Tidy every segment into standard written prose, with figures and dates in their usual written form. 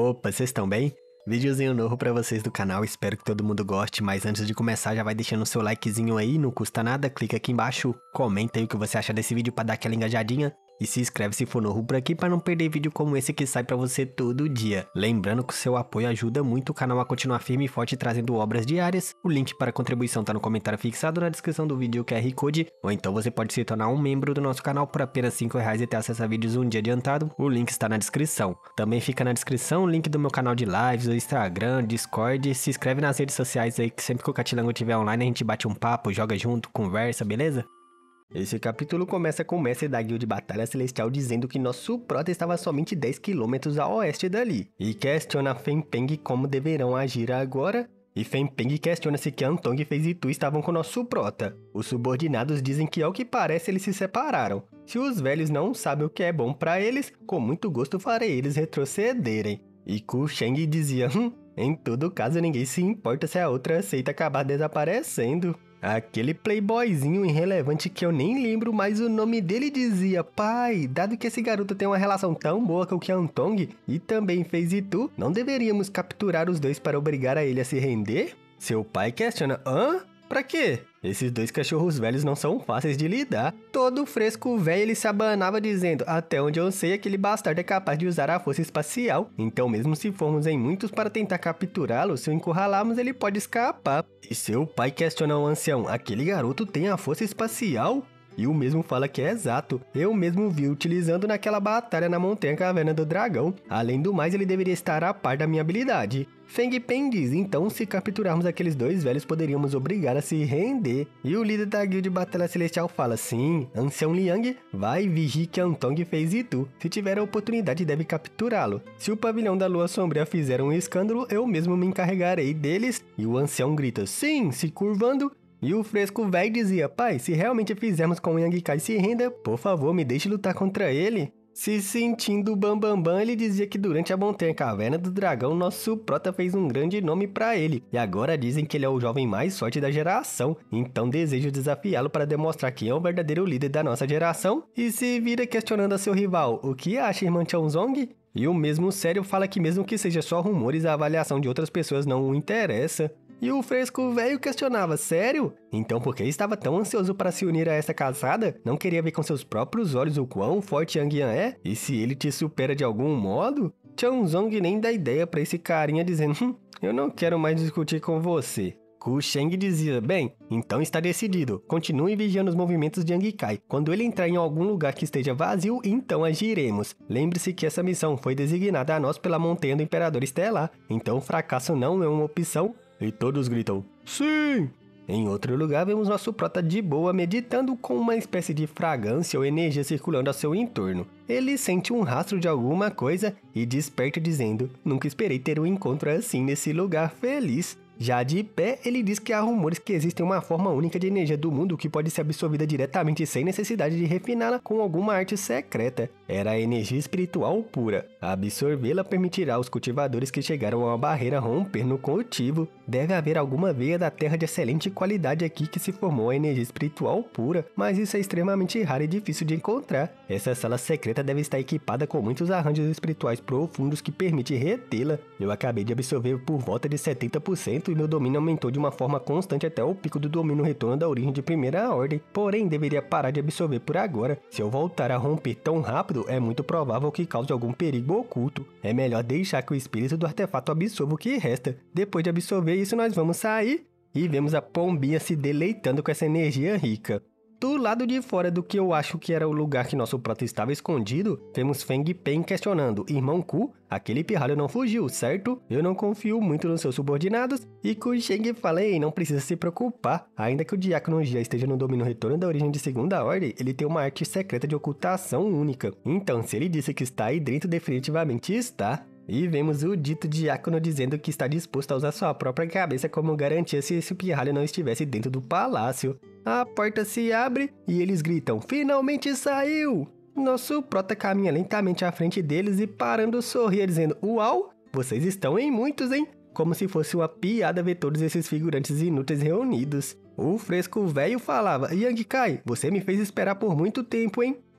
Opa, vocês estão bem? Videozinho novo pra vocês do canal, espero que todo mundo goste, mas antes de começar já vai deixando o seu likezinho aí, não custa nada, clica aqui embaixo, comenta aí o que você acha desse vídeo pra dar aquela engajadinha. E se inscreve se for novo por aqui para não perder vídeo como esse que sai pra você todo dia. Lembrando que o seu apoio ajuda muito o canal a continuar firme e forte trazendo obras diárias. O link para a contribuição tá no comentário fixado na descrição do vídeo, o QR Code. Ou então você pode se tornar um membro do nosso canal por apenas R$5 e ter acesso a vídeos um dia adiantado. O link está na descrição. Também fica na descrição o link do meu canal de lives, o Instagram, Discord. Se inscreve nas redes sociais aí que sempre que o Catilango estiver online a gente bate um papo, joga junto, conversa, beleza? Esse capítulo começa com o mestre da guilda de batalha celestial dizendo que nosso prota estava somente 10 km a oeste dali, e questiona Fen Peng como deverão agir agora, e Fen Peng questiona se que Antong e Phase Tu estavam com nosso prota. Os subordinados dizem que ao que parece eles se separaram. Se os velhos não sabem o que é bom para eles, com muito gosto farei eles retrocederem. E Ku Sheng dizia, em todo caso ninguém se importa se a outra aceita acabar desaparecendo. Aquele playboyzinho irrelevante que eu nem lembro mais o nome dele dizia: pai, dado que esse garoto tem uma relação tão boa com o Qiantong e também Phase Tu, não deveríamos capturar os dois para obrigar a ele a se render? Seu pai questiona: hã? Pra quê? Esses dois cachorros velhos não são fáceis de lidar. Todo fresco velho ele se abanava dizendo: até onde eu sei aquele bastardo é capaz de usar a força espacial. Então mesmo se formos em muitos para tentar capturá-lo, se o encurralarmos ele pode escapar. E seu pai questiona o ancião: aquele garoto tem a força espacial? E o mesmo fala que é exato, eu mesmo vi utilizando naquela batalha na Montanha Caverna do Dragão. Além do mais, ele deveria estar a par da minha habilidade. Feng Pen diz, então se capturarmos aqueles dois velhos poderíamos obrigar a se render. E o líder da guilda de batalha celestial fala, sim, ancião Liang, vai vigie que Antong fez e tu. Se tiver a oportunidade deve capturá-lo. Se o pavilhão da lua sombria fizer um escândalo, eu mesmo me encarregarei deles. E o ancião grita, sim, se curvando. E o fresco velho dizia, pai, se realmente fizermos com o Yang Kai se renda, por favor, me deixe lutar contra ele. Se sentindo bambambam, ele dizia que durante a Montanha Caverna do Dragão, nosso prota fez um grande nome pra ele. E agora dizem que ele é o jovem mais forte da geração. Então desejo desafiá-lo para demonstrar quem é o verdadeiro líder da nossa geração. E se vira questionando a seu rival, o que acha, irmã Qianzong? E o mesmo sério fala que mesmo que seja só rumores, a avaliação de outras pessoas não o interessa. E o fresco velho questionava, sério? Então por que estava tão ansioso para se unir a essa casada? Não queria ver com seus próprios olhos o quão forte Yang Yan é? E se ele te supera de algum modo? Qianzong nem dá ideia para esse carinha dizendo, eu não quero mais discutir com você. Ku Sheng dizia, bem, então está decidido, continue vigiando os movimentos de Yang Kai. Quando ele entrar em algum lugar que esteja vazio, então agiremos. Lembre-se que essa missão foi designada a nós pela Montanha do Imperador Estelar, então fracasso não é uma opção. E todos gritam, sim! Em outro lugar, vemos nosso prota de boa meditando com uma espécie de fragrância ou energia circulando ao seu entorno. Ele sente um rastro de alguma coisa e desperta dizendo, nunca esperei ter um encontro assim nesse lugar feliz. Já de pé, ele diz que há rumores que existe uma forma única de energia do mundo que pode ser absorvida diretamente sem necessidade de refiná-la com alguma arte secreta. Era a energia espiritual pura. Absorvê-la permitirá aos cultivadores que chegaram a uma barreira romper no cultivo. Deve haver alguma veia da terra de excelente qualidade aqui que se formou a energia espiritual pura, mas isso é extremamente raro e difícil de encontrar. Essa sala secreta deve estar equipada com muitos arranjos espirituais profundos que permitem retê-la. Eu acabei de absorver por volta de 70%. E meu domínio aumentou de uma forma constante até o pico do domínio retorno da origem de primeira ordem, porém deveria parar de absorver por agora. Se eu voltar a romper tão rápido, é muito provável que cause algum perigo oculto. É melhor deixar que o espírito do artefato absorva o que resta. Depois de absorver isso, nós vamos sair e vemos a pombinha se deleitando com essa energia rica. Do lado de fora do que eu acho que era o lugar que nosso prota estava escondido, temos Feng Pen questionando, irmão Ku, aquele pirralho não fugiu, certo? Eu não confio muito nos seus subordinados. E Ku Sheng fala, ei, não precisa se preocupar, ainda que o Diácono Jia esteja no domínio retorno da origem de segunda ordem, ele tem uma arte secreta de ocultação única. Então, se ele disse que está aí dentro, definitivamente está. E vemos o dito diácono dizendo que está disposto a usar sua própria cabeça como garantia se esse pirralho não estivesse dentro do palácio. A porta se abre e eles gritam, finalmente saiu! Nosso prota caminha lentamente à frente deles e parando sorria dizendo, uau, vocês estão em muitos, hein? Como se fosse uma piada ver todos esses figurantes inúteis reunidos. O fresco velho falava, Yang Kai, você me fez esperar por muito tempo, hein?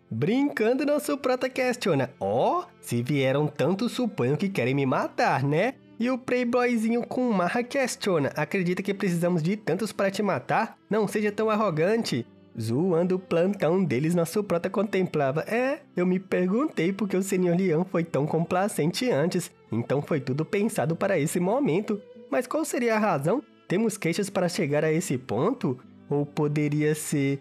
Brincando, nosso prota questiona: se vieram tanto, suponho que querem me matar, né? E o playboyzinho com marra questiona: acredita que precisamos de tantos para te matar? Não seja tão arrogante. Zoando o plantão deles, nosso prota contemplava: eu me perguntei por que o Senhor Leão foi tão complacente antes. Então foi tudo pensado para esse momento. Mas qual seria a razão? Temos queixas para chegar a esse ponto? Ou poderia ser...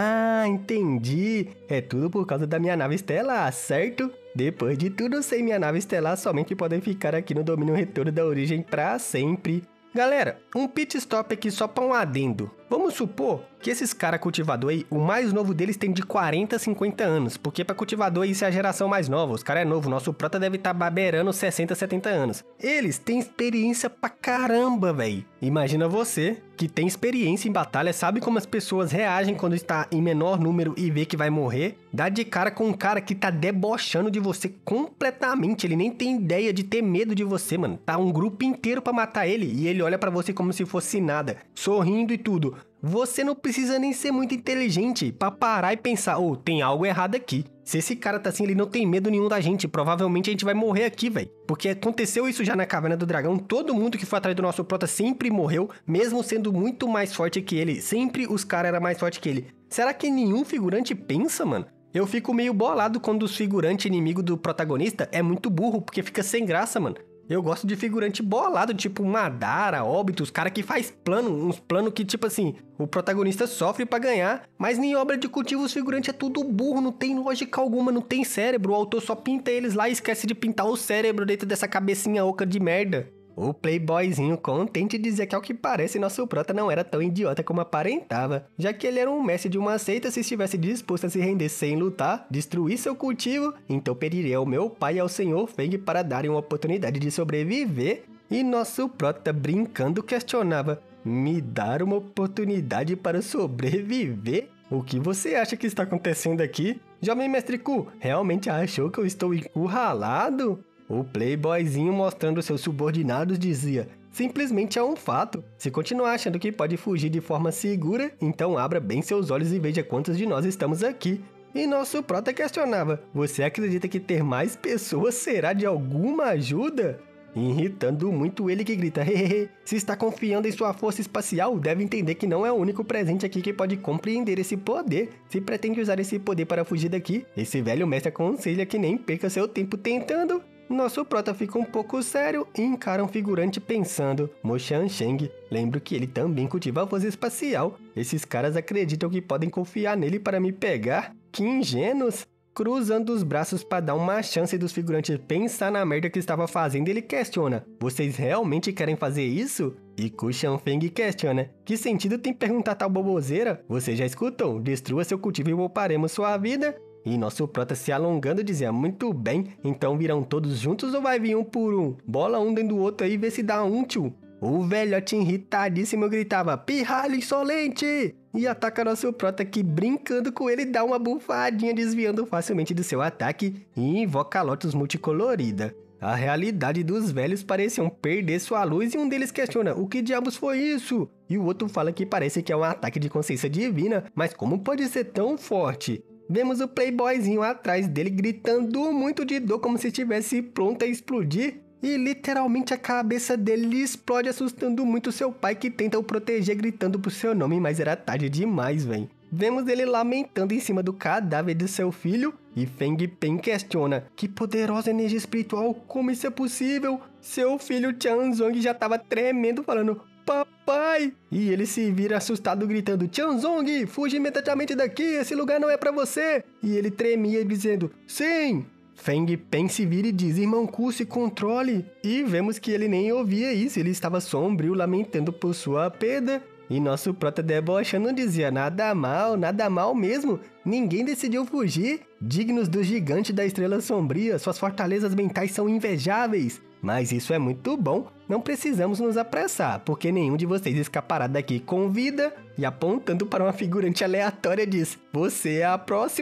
entendi. É tudo por causa da minha nave estelar, certo? Depois de tudo, sem minha nave estelar, somente podem ficar aqui no domínio retorno da origem pra sempre. Galera, um pit stop aqui só pra um adendo. Vamos supor que esses caras cultivador aí, o mais novo deles tem de 40 a 50 anos. Porque pra cultivador isso é a geração mais nova. Os caras é novo, nosso prota deve estar baberando 60, 70 anos. Eles têm experiência pra caramba, velho. Imagina você, que tem experiência em batalha, sabe como as pessoas reagem quando está em menor número e vê que vai morrer? Dá de cara com um cara que tá debochando de você completamente. Ele nem tem ideia de ter medo de você, mano. Tá um grupo inteiro pra matar ele e ele olha pra você como se fosse nada, sorrindo e tudo. Você não precisa nem ser muito inteligente pra parar e pensar: tem algo errado aqui. Se esse cara tá assim, ele não tem medo nenhum da gente. Provavelmente a gente vai morrer aqui, velho. Porque aconteceu isso já na Caverna do Dragão. Todo mundo que foi atrás do nosso prota sempre morreu, mesmo sendo muito mais forte que ele. Sempre os caras eram mais fortes que ele. Será que nenhum figurante pensa, mano? Eu fico meio bolado quando os figurantes inimigos do protagonista é muito burro, porque fica sem graça, mano. Eu gosto de figurante bolado, tipo Madara, Obito, os cara que faz plano, uns planos que, tipo assim, o protagonista sofre pra ganhar, mas em obra de cultivo os figurantes é tudo burro, não tem lógica alguma, não tem cérebro, o autor só pinta eles lá e esquece de pintar o cérebro dentro dessa cabecinha oca de merda. O playboyzinho contente dizia que ao que parece nosso prota não era tão idiota como aparentava, já que ele era um mestre de uma seita. Se estivesse disposto a se render sem lutar, destruir seu cultivo, então pediria ao meu pai e ao senhor Feng para darem uma oportunidade de sobreviver. E nosso prota brincando questionava: me dar uma oportunidade para sobreviver? O que você acha que está acontecendo aqui? Jovem Mestre Ku, realmente achou que eu estou encurralado? O playboyzinho mostrando seus subordinados dizia: simplesmente é um fato. Se continuar achando que pode fugir de forma segura, então abra bem seus olhos e veja quantos de nós estamos aqui. E nosso prota questionava: você acredita que ter mais pessoas será de alguma ajuda? Irritando muito ele que grita: hehehe, se está confiando em sua força espacial, deve entender que não é o único presente aqui que pode compreender esse poder. Se pretende usar esse poder para fugir daqui, esse velho mestre aconselha que nem perca seu tempo tentando. Nosso prota fica um pouco sério e encara um figurante pensando: Mo Shan-Sheng, lembro que ele também cultiva a força espacial. Esses caras acreditam que podem confiar nele para me pegar? Que ingênuos! Cruzando os braços para dar uma chance dos figurantes pensar na merda que estava fazendo, ele questiona: vocês realmente querem fazer isso? E Ku Shan-Feng questiona: que sentido tem perguntar tal boboseira? Você já escutou? Destrua seu cultivo e pouparemos sua vida? E nosso prota se alongando dizia: muito bem, então virão todos juntos ou vai vir um por um? Bola um dentro do outro aí e vê se dá um, tio. O velhote irritadíssimo gritava: pirralho insolente! E ataca nosso prota que, brincando com ele, dá uma bufadinha desviando facilmente do seu ataque e invoca a Lotus multicolorida. A realidade dos velhos pareciam perder sua luz e um deles questiona: o que diabos foi isso? E o outro fala que parece que é um ataque de consciência divina, mas como pode ser tão forte? Vemos o playboyzinho atrás dele gritando muito de dor como se estivesse pronto a explodir. E literalmente a cabeça dele explode, assustando muito seu pai que tenta o proteger gritando por seu nome, mas era tarde demais, velho. Vemos ele lamentando em cima do cadáver de seu filho e Feng Pen questiona: que poderosa energia espiritual, como isso é possível? Seu filho Tianzong já tava tremendo falando: papai! E ele se vira assustado gritando: Tianzong, fuge imediatamente daqui, esse lugar não é pra você! E ele tremia dizendo: sim! Feng Pen se vira e diz: irmão Ku, se controle! E vemos que ele nem ouvia isso, ele estava sombrio, lamentando por sua perda. E nosso prota debochando dizia: nada mal mesmo, ninguém decidiu fugir. Dignos do gigante da estrela sombria, suas fortalezas mentais são invejáveis. Mas isso é muito bom, não precisamos nos apressar, porque nenhum de vocês escapará daqui com vida. E apontando para uma figurante aleatória diz: você é a próxima.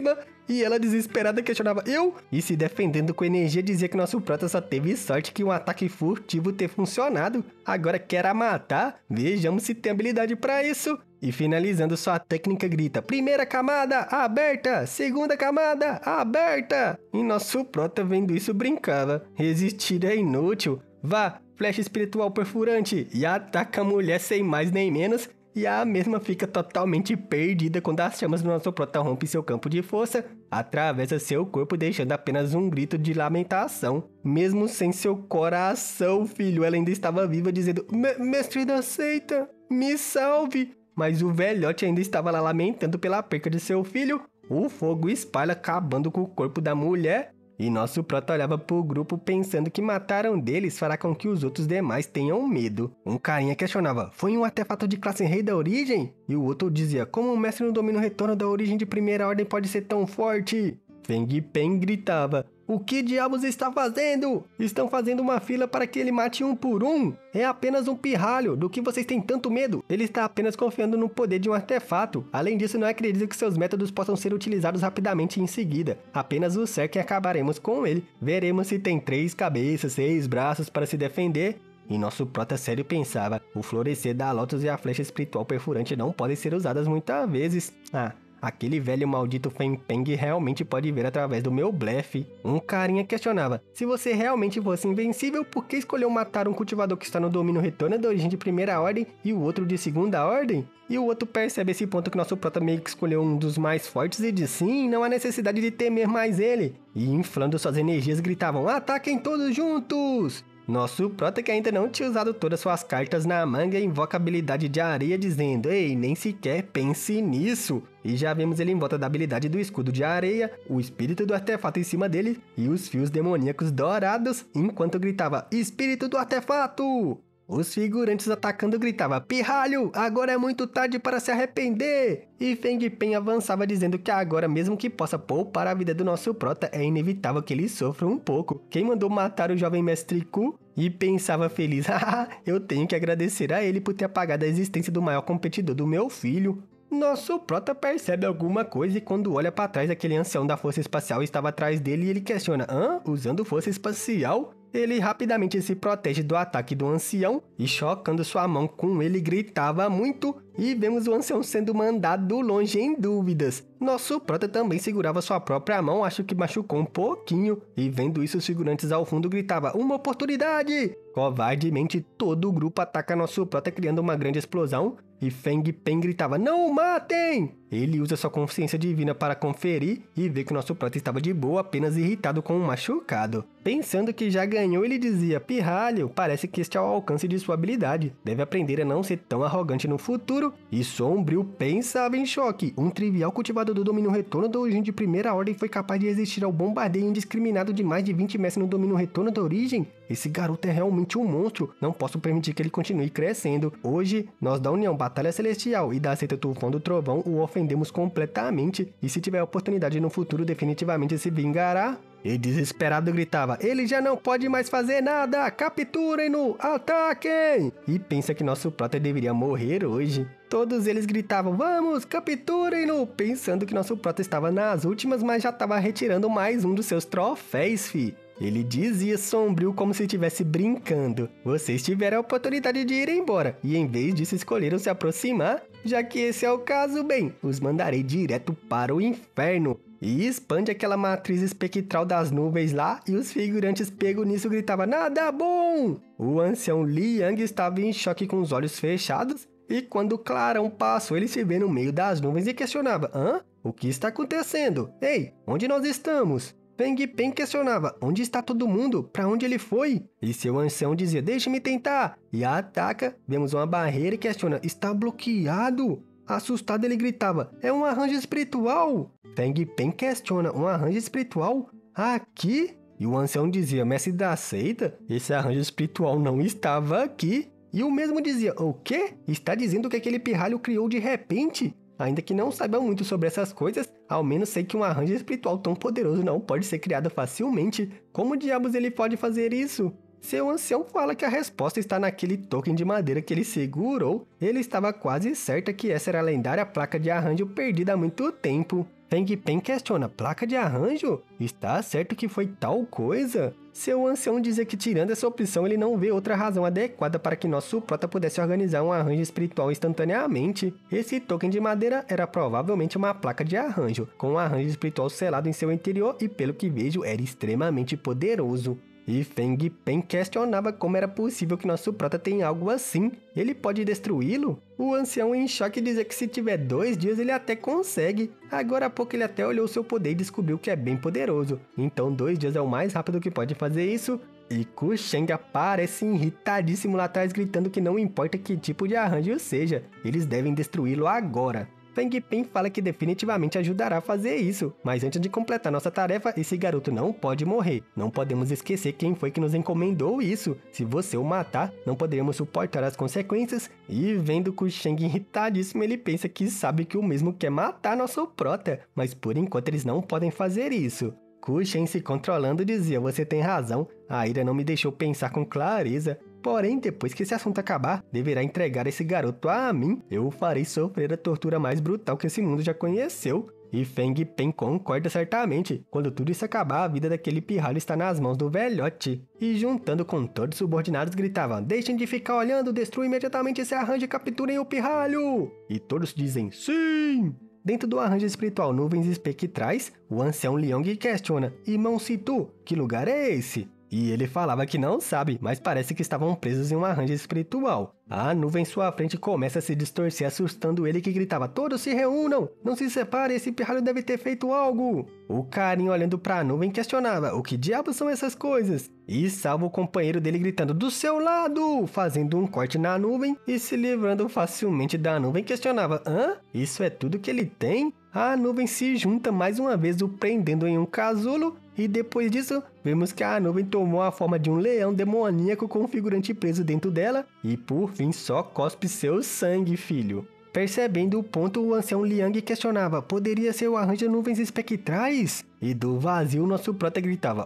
E ela desesperada questionava, eu? E se defendendo com energia dizia que nosso prota só teve sorte que um ataque furtivo ter funcionado. Agora quer a matar? Vejamos se tem habilidade pra isso. E finalizando sua técnica grita, primeira camada aberta, segunda camada aberta. E nosso prota vendo isso brincava, resistir é inútil. Vá, flecha espiritual perfurante e ataca a mulher sem mais nem menos. E a mesma fica totalmente perdida quando as chamas do nosso prota rompem seu campo de força, atravessa seu corpo deixando apenas um grito de lamentação. Mesmo sem seu coração, filho, ela ainda estava viva dizendo, mestre da seita, me salve. Mas o velhote ainda estava lá lamentando pela perca de seu filho. O fogo espalha acabando com o corpo da mulher. E nosso prota olhava pro grupo pensando que matar um deles fará com que os outros demais tenham medo. Um carinha questionava, foi um artefato de classe rei da origem? E o outro dizia, como um mestre no domínio retorno da origem de primeira ordem pode ser tão forte? Feng Pen gritava, o que diabos está fazendo? Estão fazendo uma fila para que ele mate um por um? É apenas um pirralho, do que vocês têm tanto medo? Ele está apenas confiando no poder de um artefato. Além disso, não acredito que seus métodos possam ser utilizados rapidamente em seguida. Apenas o cerco e acabaremos com ele. Veremos se tem 3 cabeças, 6 braços para se defender. E nosso prota sério pensava, o florescer da Lotus e a flecha espiritual perfurante não podem ser usadas muitas vezes. Aquele velho maldito Feng Peng realmente pode ver através do meu blefe. Um carinha questionava, se você realmente fosse invencível, por que escolheu matar um cultivador que está no domínio retorno da origem de primeira ordem e o outro de segunda ordem? E o outro percebe esse ponto que nosso prota meio que escolheu um dos mais fortes e diz sim, não há necessidade de temer mais ele. E inflando suas energias gritavam, ataquem todos juntos! Nosso prota que ainda não tinha usado todas suas cartas na manga invoca a habilidade de areia dizendo, ei, nem sequer pense nisso. E já vemos ele em volta da habilidade do escudo de areia, o espírito do artefato em cima dele e os fios demoníacos dourados, enquanto gritava, espírito do artefato! Os figurantes atacando gritavam, pirralho, agora é muito tarde para se arrepender! E Feng Pen avançava dizendo que agora, mesmo que possa poupar a vida do nosso prota, é inevitável que ele sofra um pouco. Quem mandou matar o jovem mestre Ku? E pensava feliz, haha, eu tenho que agradecer a ele por ter apagado a existência do maior competidor do meu filho. Nosso prota percebe alguma coisa e quando olha para trás, aquele ancião da força espacial estava atrás dele e ele questiona, usando força espacial? Ele rapidamente se protege do ataque do ancião e chocando sua mão com ele gritava muito e vemos o ancião sendo mandado longe em dúvidas. Nosso prota também segurava sua própria mão, acho que machucou um pouquinho e vendo isso os figurantes ao fundo gritavam, uma oportunidade! Covardemente todo o grupo ataca nosso prota criando uma grande explosão e Feng Pen gritava, não o matem! Ele usa sua consciência divina para conferir e vê que o nosso prota estava de boa, apenas irritado com um machucado. Pensando que já ganhou, ele dizia, pirralho, parece que este é o alcance de sua habilidade. Deve aprender a não ser tão arrogante no futuro. E Sombrio pensava em choque. Um trivial cultivador do domínio retorno da origem de primeira ordem foi capaz de resistir ao bombardeio indiscriminado de mais de 20 mestres no domínio retorno da origem? Esse garoto é realmente um monstro. Não posso permitir que ele continue crescendo. Hoje, nós da União Batalha Celestial e da Seita Tufão do Trovão o ofendemos completamente. E se tiver oportunidade no futuro, definitivamente se vingará. E desesperado gritava, ele já não pode mais fazer nada, capturem-no, ataquem! E pensa que nosso prota deveria morrer hoje. Todos eles gritavam, vamos, capturem-no! Pensando que nosso prota estava nas últimas, mas já estava retirando mais um dos seus troféus, fi. Ele dizia sombrio como se estivesse brincando. Vocês tiveram a oportunidade de ir embora, e em vez disso escolheram se aproximar. Já que esse é o caso, bem, os mandarei direto para o inferno. E expande aquela matriz espectral das nuvens lá, e os figurantes pegos nisso gritavam, nada bom! O ancião Li Yang estava em choque com os olhos fechados, e quando o clarão passou, ele se vê no meio das nuvens e questionava, o que está acontecendo? Ei, onde nós estamos? Feng Pen questionava, onde está todo mundo? Para onde ele foi? E seu ancião dizia, deixe-me tentar! E ataca, vemos uma barreira e questiona, está bloqueado? Assustado ele gritava, é um arranjo espiritual! Feng Pen questiona, um arranjo espiritual? Aqui? E o ancião dizia, mestre da seita, esse arranjo espiritual não estava aqui. E o mesmo dizia, o quê? Está dizendo que aquele pirralho criou de repente? Ainda que não saiba muito sobre essas coisas, ao menos sei que um arranjo espiritual tão poderoso não pode ser criado facilmente. Como diabos ele pode fazer isso? Seu ancião fala que a resposta está naquele token de madeira que ele segurou. Ele estava quase certo que essa era a lendária placa de arranjo perdida há muito tempo. Feng Pen questiona, placa de arranjo? Está certo que foi tal coisa? Seu ancião diz que tirando essa opção ele não vê outra razão adequada para que nosso prota pudesse organizar um arranjo espiritual instantaneamente. Esse token de madeira era provavelmente uma placa de arranjo, com um arranjo espiritual selado em seu interior e pelo que vejo era extremamente poderoso. E Feng Pen questionava como era possível que nosso prota tenha algo assim. Ele pode destruí-lo? O ancião em choque dizia que se tiver 2 dias ele até consegue. Agora há pouco ele até olhou seu poder e descobriu que é bem poderoso. Então 2 dias é o mais rápido que pode fazer isso. E Ku Sheng aparece irritadíssimo lá atrás gritando que não importa que tipo de arranjo seja, eles devem destruí-lo agora. Feng Pen fala que definitivamente ajudará a fazer isso, mas antes de completar nossa tarefa, esse garoto não pode morrer. Não podemos esquecer quem foi que nos encomendou isso. Se você o matar, não poderemos suportar as consequências. E vendo Ku Sheng irritadíssimo, ele pensa que sabe que o mesmo quer matar nosso prota, mas por enquanto eles não podem fazer isso. Ku Sheng se controlando dizia, você tem razão, a ira não me deixou pensar com clareza. Porém, depois que esse assunto acabar, deverá entregar esse garoto a mim. Eu o farei sofrer a tortura mais brutal que esse mundo já conheceu. E Feng Pen concorda certamente. Quando tudo isso acabar, a vida daquele pirralho está nas mãos do velhote. E juntando com todos os subordinados gritavam, deixem de ficar olhando, destrua imediatamente esse arranjo e capturem o pirralho. E todos dizem, sim! Dentro do arranjo espiritual Nuvens Espectrais, o ancião Liang questiona, irmão Situ, que lugar é esse? E ele falava que não sabe, mas parece que estavam presos em um arranjo espiritual. A nuvem em sua frente começa a se distorcer, assustando ele que gritava, todos se reúnam, não se separem, esse pirralho deve ter feito algo. O carinha olhando para a nuvem questionava, o que diabos são essas coisas? E salva o companheiro dele gritando, do seu lado, fazendo um corte na nuvem e se livrando facilmente da nuvem questionava, hã? Isso é tudo que ele tem? A nuvem se junta mais uma vez, o prendendo em um casulo. E depois disso, vemos que a nuvem tomou a forma de um leão demoníaco com um figurante preso dentro dela e por fim só cospe seu sangue, filho. Percebendo o ponto, o ancião Liang questionava, poderia ser o arranjo de nuvens espectrais? E do vazio, nosso prota gritava,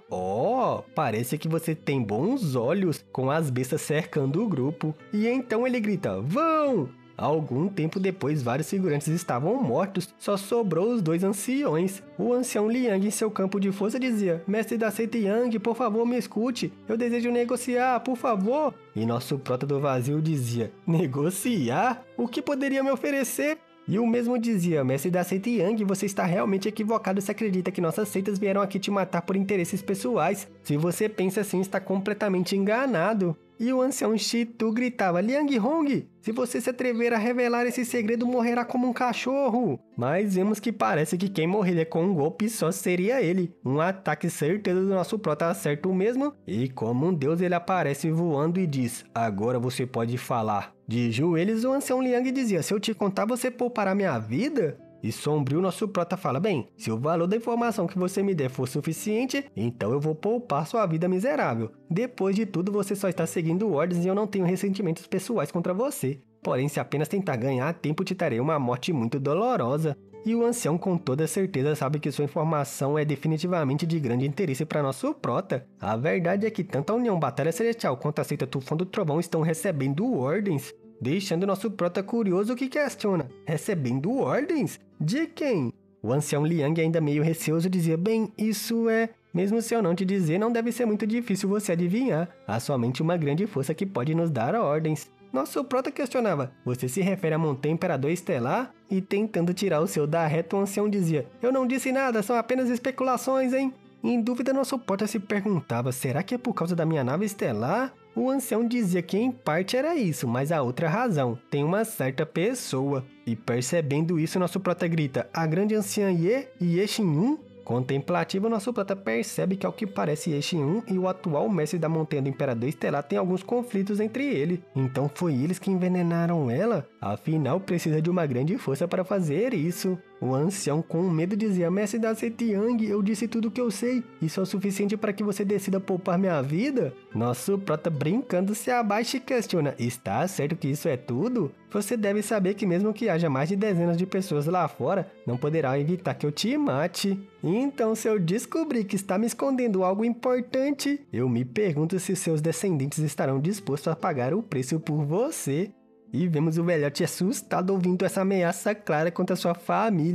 parece que você tem bons olhos, com as bestas cercando o grupo. E então ele grita, vão! Algum tempo depois, vários figurantes estavam mortos, só sobrou os 2 anciões. O ancião Liang em seu campo de força dizia, mestre da seita Yang, por favor me escute, eu desejo negociar, por favor. E nosso prota do vazio dizia, negociar? O que poderia me oferecer? E o mesmo dizia, mestre da seita Yang, você está realmente equivocado se acredita que nossas seitas vieram aqui te matar por interesses pessoais. Se você pensa assim, está completamente enganado. E o ancião Shitu gritava, Liang Hong, se você se atrever a revelar esse segredo, morrerá como um cachorro. Mas vemos que parece que quem morreria com um golpe só seria ele. Um ataque certeiro do nosso prota acerta o mesmo. E como um deus ele aparece voando e diz, agora você pode falar. De joelhos o ancião Liang dizia, se eu te contar você poupará minha vida? E sombrio nosso prota fala, bem, se o valor da informação que você me der for suficiente, então eu vou poupar sua vida miserável. Depois de tudo, você só está seguindo ordens e eu não tenho ressentimentos pessoais contra você. Porém, se apenas tentar ganhar tempo, te darei uma morte muito dolorosa. E o ancião com toda certeza sabe que sua informação é definitivamente de grande interesse para nosso prota. A verdade é que tanto a União Batalha Celestial quanto a seita Tufão do Trovão estão recebendo ordens. Deixando nosso prota curioso que questiona, recebendo ordens? De quem? O ancião Liang ainda meio receoso dizia, bem, isso é... Mesmo se eu não te dizer, não deve ser muito difícil você adivinhar. Há somente uma grande força que pode nos dar ordens. Nosso prota questionava, você se refere a Montanha Imperador Estelar? E tentando tirar o seu da reta, o ancião dizia, eu não disse nada, são apenas especulações, hein? Em dúvida, nosso prota se perguntava, será que é por causa da minha nave estelar? O ancião dizia que em parte era isso, mas a outra razão, tem uma certa pessoa. E percebendo isso, nosso prota grita, a grande anciã Ye e Ye Xinun? Contemplativo, nosso prota percebe que ao que parece Ye Xinun e o atual mestre da Montanha do Imperador Estelar tem alguns conflitos entre ele. Então foi eles que envenenaram ela? Afinal, precisa de uma grande força para fazer isso. O ancião com medo dizia, mestre da seita Yang, eu disse tudo o que eu sei. Isso é o suficiente para que você decida poupar minha vida? Nosso prota brincando se abaixa e questiona, está certo que isso é tudo? Você deve saber que mesmo que haja mais de dezenas de pessoas lá fora, não poderá evitar que eu te mate. Então, se eu descobrir que está me escondendo algo importante, eu me pergunto se seus descendentes estarão dispostos a pagar o preço por você. E vemos o velhote assustado ouvindo essa ameaça clara contra sua família.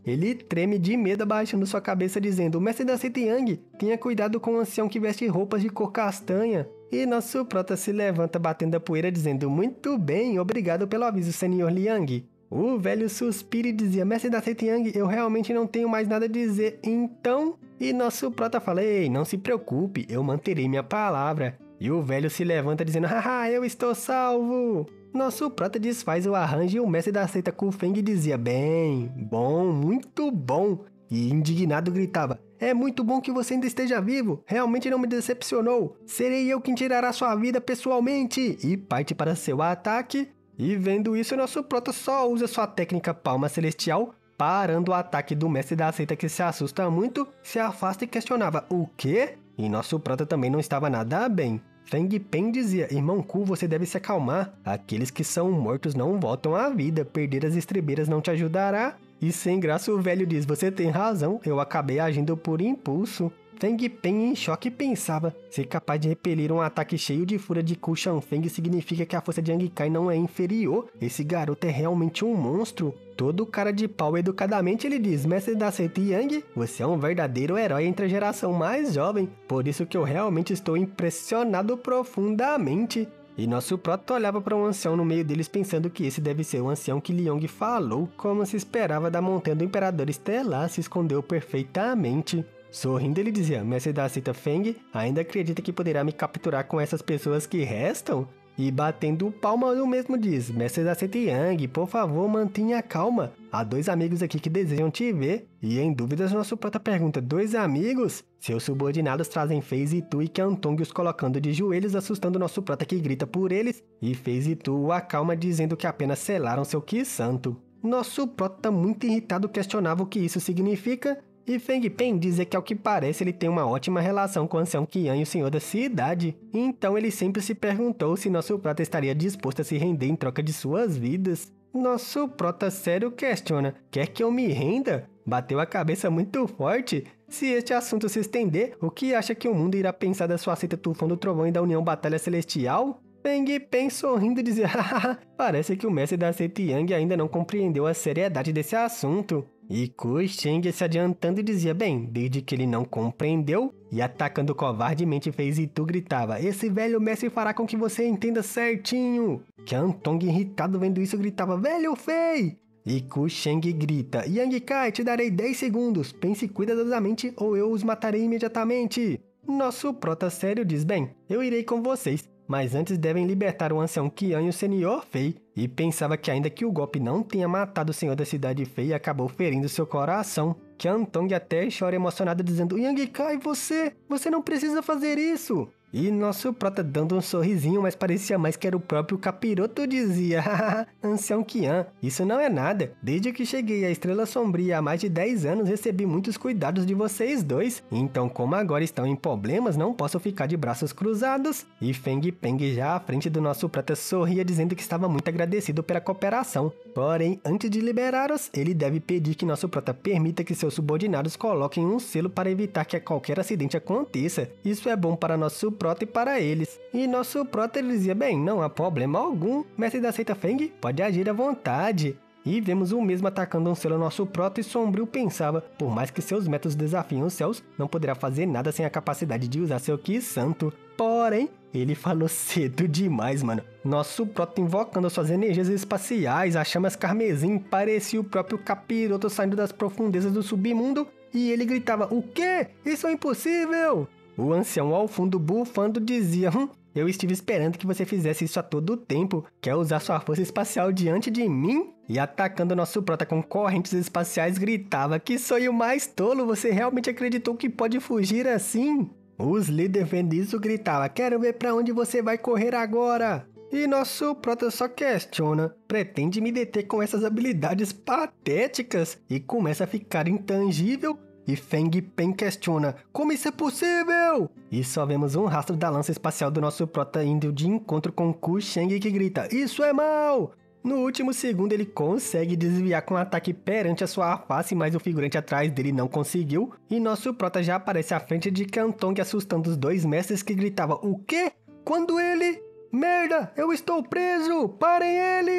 Ele treme de medo abaixando sua cabeça dizendo: Mestre da seita Yang, tenha cuidado com o ancião que veste roupas de cor castanha. E nosso prota se levanta batendo a poeira dizendo: Muito bem, obrigado pelo aviso, senhor Liang. O velho suspira e dizia: Mestre da seita Yang, eu realmente não tenho mais nada a dizer, então... E nosso prota fala: Ei, não se preocupe, eu manterei minha palavra. E o velho se levanta dizendo: Haha, eu estou salvo. Nosso prota desfaz o arranjo e o mestre da seita Kufeng dizia: Bem, bom, muito bom. E indignado gritava: É muito bom que você ainda esteja vivo, realmente não me decepcionou. Serei eu quem tirará sua vida pessoalmente. E parte para seu ataque. E vendo isso, nosso prota só usa sua técnica palma celestial, parando o ataque do mestre da seita que se assusta muito, se afasta e questionava: O quê? E nosso prota também não estava nada bem. Feng Pen dizia: Irmão Ku, você deve se acalmar. Aqueles que são mortos não voltam à vida. Perder as estribeiras não te ajudará. E sem graça o velho diz: Você tem razão, eu acabei agindo por impulso. Feng Pen em choque pensava: ser capaz de repelir um ataque cheio de fúria de Ku Shanfeng significa que a força de Yang Kai não é inferior. Esse garoto é realmente um monstro. Todo cara de pau educadamente ele diz: Mestre da seita Yang, você é um verdadeiro herói entre a geração mais jovem. Por isso que eu realmente estou impressionado profundamente. E nosso prota olhava para um ancião no meio deles pensando que esse deve ser o ancião que Liang falou. Como se esperava da montanha do Imperador Estelar, se escondeu perfeitamente. Sorrindo ele dizia: Mestre da seita Feng, ainda acredita que poderá me capturar com essas pessoas que restam? E batendo palma o mesmo diz: Mestre da seita Yang, por favor mantenha calma. Há 2 amigos aqui que desejam te ver. E em dúvidas nosso prota pergunta: 2 amigos? Seus subordinados trazem FaZe Tu e Qiantong os colocando de joelhos, assustando nosso prota que grita por eles. E FaZe Tu o acalma dizendo que apenas selaram seu Ki Santo. Nosso prota muito irritado questionava o que isso significa. E Feng Pen dizia que ao que parece ele tem uma ótima relação com o ancião Qian e o senhor da cidade. Então ele sempre se perguntou se nosso prota estaria disposto a se render em troca de suas vidas. Nosso prota sério questiona: Quer que eu me renda? Bateu a cabeça muito forte. Se este assunto se estender, o que acha que o mundo irá pensar da sua seita Tufão do Trovão e da União Batalha Celestial? Feng Pen sorrindo dizia: Hahaha, parece que o mestre da seita Yang ainda não compreendeu a seriedade desse assunto. E Ku Sheng se adiantando dizia: Bem, desde que ele não compreendeu, e atacando covardemente FaZe Tu gritava: Esse velho mestre fará com que você entenda certinho. Qiantong irritado vendo isso gritava: Velho Fei! E Ku Sheng grita: Yang Kai, te darei 10 segundos, pense cuidadosamente ou eu os matarei imediatamente. Nosso prota sério diz: Bem, eu irei com vocês. Mas antes devem libertar o ancião Qian e o senhor Fei. E pensava que ainda que o golpe não tenha matado o senhor da cidade Fei, acabou ferindo seu coração. Qiantong até chora emocionado dizendo: Yang Kai, você não precisa fazer isso. E nosso prota dando um sorrisinho, mas parecia mais que era o próprio capiroto dizia: Haha, ancião Qian, isso não é nada. Desde que cheguei à Estrela Sombria há mais de 10 anos, recebi muitos cuidados de vocês dois. Então, como agora estão em problemas, não posso ficar de braços cruzados. E Feng Pen já à frente do nosso prota sorria dizendo que estava muito agradecido pela cooperação. Porém, antes de liberá-los, ele deve pedir que nosso prota permita que seus subordinados coloquem um selo para evitar que qualquer acidente aconteça. Isso é bom para nosso prota e para eles. E nosso prota ele dizia: Bem, não há problema algum. Mestre da seita Feng, pode agir à vontade. E vemos o mesmo atacando um selo ao nosso prota e Sombrio pensava: por mais que seus métodos desafiem os céus, não poderá fazer nada sem a capacidade de usar seu Ki Santo. Porém, ele falou cedo demais, mano. Nosso prota invocando suas energias espaciais, as chamas carmesim, parecia o próprio capiroto saindo das profundezas do submundo. E ele gritava: O quê? Isso é impossível! O ancião ao fundo bufando dizia: Eu estive esperando que você fizesse isso a todo tempo. Quer usar sua força espacial diante de mim? E atacando nosso prota com correntes espaciais gritava: Que sonho mais tolo, você realmente acreditou que pode fugir assim? Os líderes vendo isso gritavam: Quero ver pra onde você vai correr agora. E nosso prota só questiona: Pretende me deter com essas habilidades patéticas? E começa a ficar intangível. E Feng Pen questiona: Como isso é possível? E só vemos um rastro da lança espacial do nosso prota indo de encontro com Ku Sheng que grita: Isso é mal! No último segundo ele consegue desviar com um ataque perante a sua face, mas o figurante atrás dele não conseguiu. E nosso prota já aparece à frente de Qiantong assustando os 2 mestres que gritavam: O quê? Quando ele... Merda, eu estou preso! Parem ele!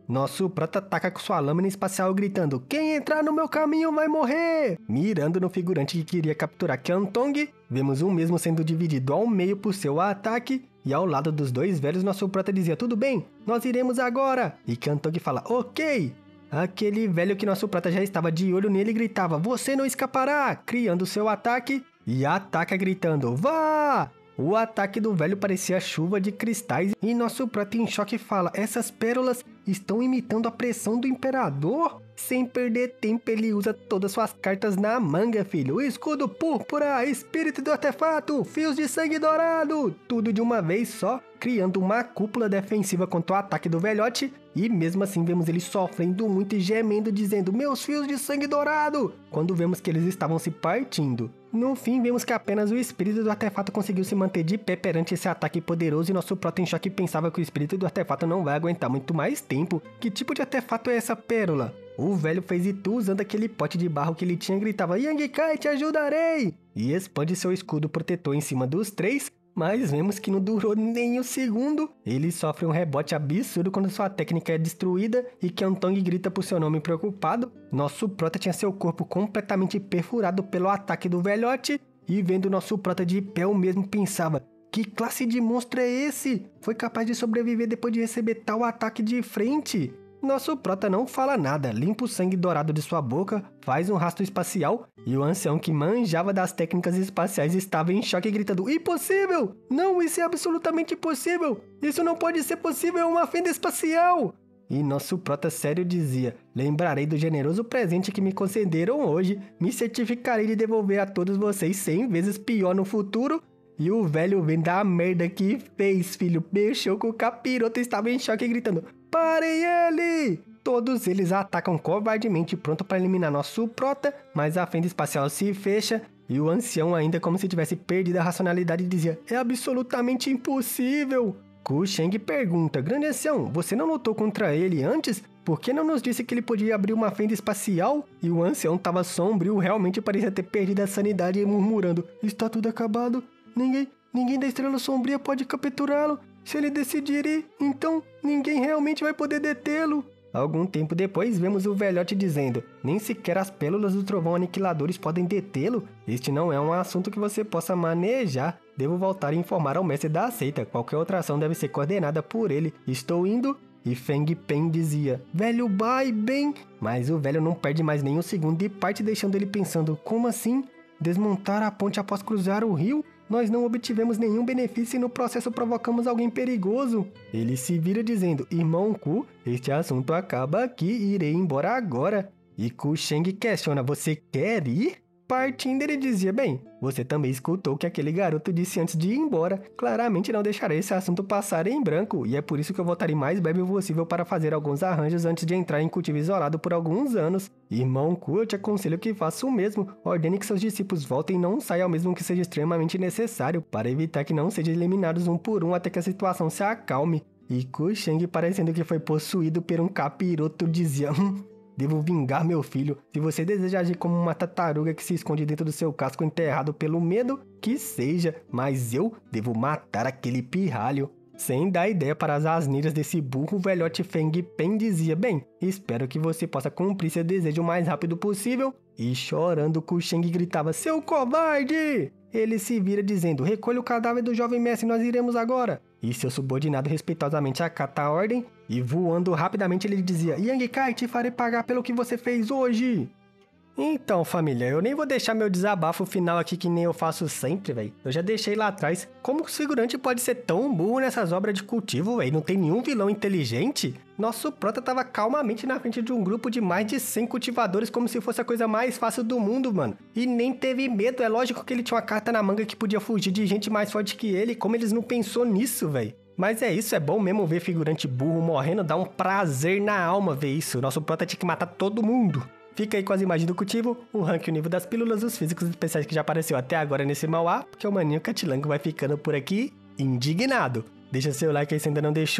Nosso prota ataca com sua lâmina espacial gritando: quem entrar no meu caminho vai morrer! Mirando no figurante que queria capturar Qiantong, vemos o mesmo sendo dividido ao meio por seu ataque, e ao lado dos dois velhos nosso prota dizia: tudo bem, nós iremos agora! E Qiantong fala: ok! Aquele velho que nosso prota já estava de olho nele gritava: você não escapará! Criando seu ataque, e ataca gritando: vá! O ataque do velho parecia chuva de cristais e nosso prota em choque fala: essas pérolas estão imitando a pressão do imperador? Sem perder tempo ele usa todas suas cartas na manga, filho. Escudo púrpura, espírito do artefato, fios de sangue dourado, tudo de uma vez só, criando uma cúpula defensiva contra o ataque do velhote. E mesmo assim vemos ele sofrendo muito e gemendo dizendo: meus fios de sangue dourado, quando vemos que eles estavam se partindo. No fim, vemos que apenas o espírito do artefato conseguiu se manter de pé perante esse ataque poderoso e nosso prota em choque pensava que o espírito do artefato não vai aguentar muito mais tempo. Que tipo de artefato é essa pérola? O velho fez Itu usando aquele pote de barro que ele tinha e gritava: Yangikai, te ajudarei! E expande seu escudo protetor em cima dos três, mas vemos que não durou nem um segundo. Ele sofre um rebote absurdo quando sua técnica é destruída e Qiantong grita por seu nome preocupado. Nosso prota tinha seu corpo completamente perfurado pelo ataque do velhote e vendo nosso prota de pé o mesmo pensava: que classe de monstro é esse? Foi capaz de sobreviver depois de receber tal ataque de frente? Nosso prota não fala nada, limpa o sangue dourado de sua boca, faz um rastro espacial e o ancião que manjava das técnicas espaciais estava em choque gritando: impossível! Não, isso é absolutamente impossível! Isso não pode ser possível, é uma fenda espacial! E nosso prota sério dizia: lembrarei do generoso presente que me concederam hoje, me certificarei de devolver a todos vocês 100 vezes pior no futuro. E o velho vendo a merda que fez, filho, mexeu com o capiroto e estava em choque gritando: parem ele! Todos eles atacam covardemente pronto para eliminar nosso prota, mas a fenda espacial se fecha e o ancião ainda como se tivesse perdido a racionalidade dizia: é absolutamente impossível! Ku Sheng pergunta: grande ancião, você não lutou contra ele antes? Por que não nos disse que ele podia abrir uma fenda espacial? E o ancião estava sombrio, realmente parecia ter perdido a sanidade e murmurando: está tudo acabado. Ninguém da Estrela Sombria pode capturá-lo. Se ele decidir ir, então ninguém realmente vai poder detê-lo. Algum tempo depois, vemos o velhote dizendo: nem sequer as pérolas do trovão aniquiladores podem detê-lo. Este não é um assunto que você possa manejar. Devo voltar e informar ao mestre da seita. Qualquer outra ação deve ser coordenada por ele. Estou indo. E Feng Pen dizia: velho, vai bem. Mas o velho não perde mais nem um segundo e parte deixando ele pensando: como assim? Desmontar a ponte após cruzar o rio? Nós não obtivemos nenhum benefício e no processo provocamos alguém perigoso. Ele se vira dizendo: irmão Ku, este assunto acaba aqui e irei embora agora. E Ku Sheng questiona: você quer ir? Partindo ele dizia: bem, você também escutou o que aquele garoto disse antes de ir embora. Claramente não deixarei esse assunto passar em branco e é por isso que eu voltarei mais breve possível para fazer alguns arranjos antes de entrar em cultivo isolado por alguns anos. Irmão Ku, eu te aconselho que faça o mesmo. Ordene que seus discípulos voltem e não saiam mesmo que seja extremamente necessário, para evitar que não sejam eliminados um por um até que a situação se acalme. E Ku Sheng, parecendo que foi possuído por um capiroto, dizia: devo vingar meu filho. Se você deseja agir como uma tartaruga que se esconde dentro do seu casco enterrado pelo medo, que seja, mas eu devo matar aquele pirralho. Sem dar ideia para as asneiras desse burro, o velhote Feng Pen dizia: bem, espero que você possa cumprir seu desejo o mais rápido possível. E chorando, Ku Sheng gritava: seu covarde! Ele se vira dizendo: recolha o cadáver do jovem mestre, nós iremos agora. E seu subordinado respeitosamente acata a ordem e voando rapidamente ele dizia: Yangikai, te farei pagar pelo que você fez hoje. Então, família, eu nem vou deixar meu desabafo final aqui que nem eu faço sempre, velho. Eu já deixei lá atrás. Como o figurante pode ser tão burro nessas obras de cultivo, velho? Não tem nenhum vilão inteligente? Nosso prota tava calmamente na frente de um grupo de mais de 100 cultivadores como se fosse a coisa mais fácil do mundo, mano. E nem teve medo. É lógico que ele tinha uma carta na manga que podia fugir de gente mais forte que ele. Como eles não pensou nisso, velho? Mas é isso, é bom mesmo ver figurante burro morrendo. Dá um prazer na alma ver isso. Nosso prota tinha que matar todo mundo. Fica aí com as imagens do cultivo, o rank e o nível das pílulas, os físicos especiais que já apareceu até agora nesse Mauá, porque o maninho Catilango vai ficando por aqui indignado. Deixa seu like aí se ainda não deixou,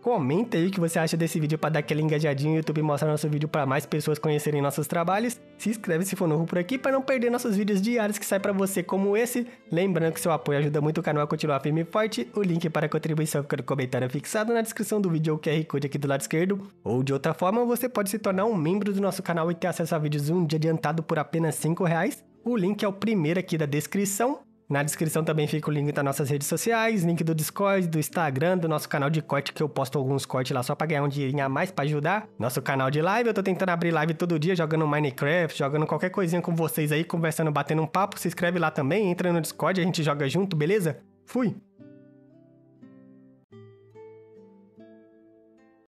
Comenta aí o que você acha desse vídeo pra dar aquele engajadinho no YouTube e mostrar nosso vídeo pra mais pessoas conhecerem nossos trabalhos. Se inscreve se for novo por aqui pra não perder nossos vídeos diários que saem pra você como esse. Lembrando que seu apoio ajuda muito o canal a continuar firme e forte. O link para a contribuição fica no comentário fixado na descrição do vídeo ou QR Code aqui do lado esquerdo. Ou de outra forma, você pode se tornar um membro do nosso canal e ter acesso a vídeos um dia adiantado por apenas R$5. O link é o primeiro aqui da descrição. Na descrição também fica o link das nossas redes sociais, link do Discord, do Instagram, do nosso canal de corte, que eu posto alguns cortes lá só pra ganhar um dinheirinho a mais pra ajudar. Nosso canal de live, eu tô tentando abrir live todo dia, jogando Minecraft, jogando qualquer coisinha com vocês aí, conversando, batendo um papo. Se inscreve lá também, entra no Discord, a gente joga junto, beleza? Fui!